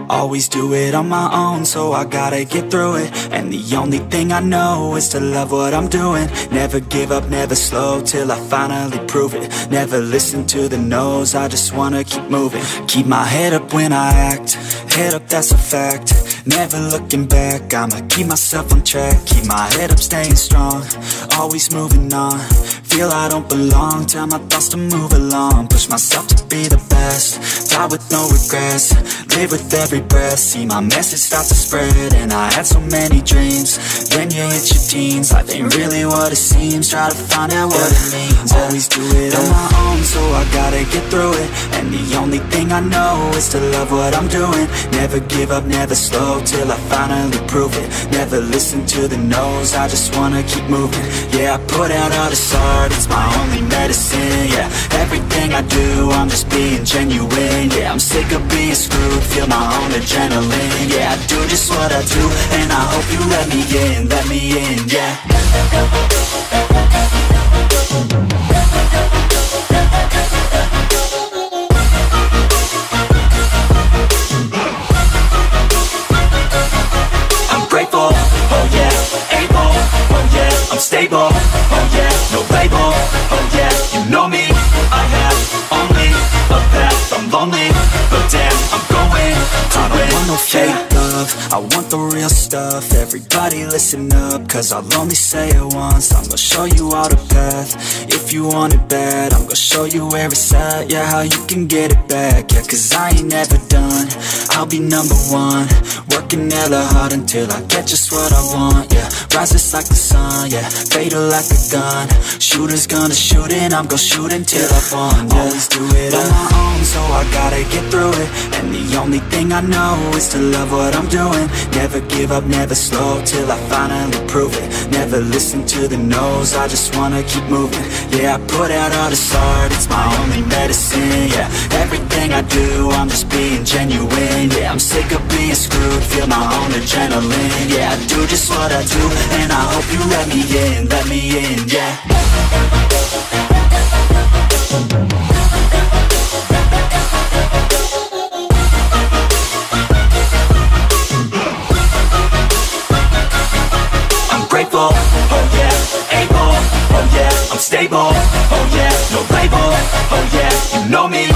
Always do it on my own, so I gotta get through it. And the only thing I know is to love what I'm doing. Never give up, never slow, till I finally prove it. Never listen to the no's, I just wanna keep moving. Keep my head up when I act, head up, that's a fact. Never looking back, I'ma keep myself on track. Keep my head up, staying strong, always moving on. Feel I don't belong, tell my thoughts to move along. Push myself to be the best, die with no regrets. Live with every breath, see my message start to spread. And I had so many dreams, then you hit your teens. Life ain't really what it seems, try to find out what it means. Always do it on my own, so I gotta get through it. And the only thing I know is to love what I'm doing. Never give up, never slow, till I finally prove it. Never listen to the no's, I just wanna keep moving. Yeah, I put out all this art, it's my only medicine. Yeah, everything I do, I'm just being genuine. Yeah, I'm sick of being screwed, feel my own adrenaline. Yeah, I do just what I do, and I hope you let me in, yeah. I'm grateful, oh yeah, able, oh yeah, I'm stable, oh yeah, no label, oh yeah, you know me, I have only a path, I'm lonely, but damn, I'm going to I don't want no fake love, I want the real stuff. Everybody listen up, cause I'll only say it once. I'm gonna show you all the path, if you want it bad. I'm gonna show you where it's at, yeah, how you can get it back. Yeah, cause I ain't never done, I'll be number one. Working hella hard until I get just what I want, yeah. Rises like the sun, yeah, fatal like a gun. Shooters gonna shoot and I'm gonna shoot until I won, yeah. Always do it on my own, so I gotta get through it. And the only thing I know is to love what I'm doing. Never give up, never slow, till I finally prove it. Never listen to the no's, I just wanna keep moving. Yeah, I put out all this art, it's my only medicine. Yeah, everything I do, I'm just being genuine. Yeah, I'm sick of being screwed, feel my own adrenaline. Yeah, I do just what I do, and I hope you let me in, yeah. I'm grateful, oh yeah, able, oh yeah, I'm stable, oh yeah, no label, oh yeah, you know me,